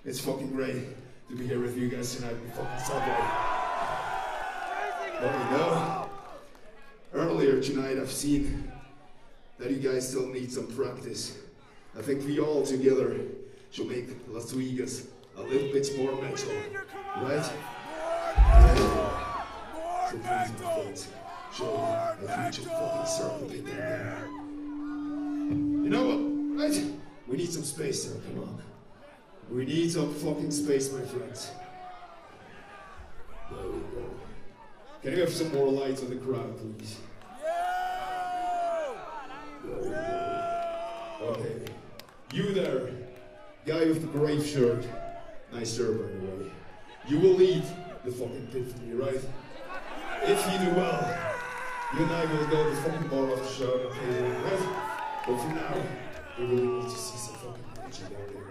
It's fucking great to be here with you guys tonight in fucking Subway. There we go. Earlier tonight I've seen that you guys still need some practice. I think we all together should make Las Vegas a little bit more metal, right? Yeah. So please, my friends, show that you should fucking start a bit there. You know what, right? We need some space there, come on. We need some fucking space, my friends. There we go. Can you have some more lights on the crowd, please? There we go. Okay. You there, guy with the grave shirt. Nice shirt, by the way. You will lead the fucking pit for me, right? If you do well, you and I will go to the fucking bar after the show and play it, right? But for now, we really need to see some fucking magic out there.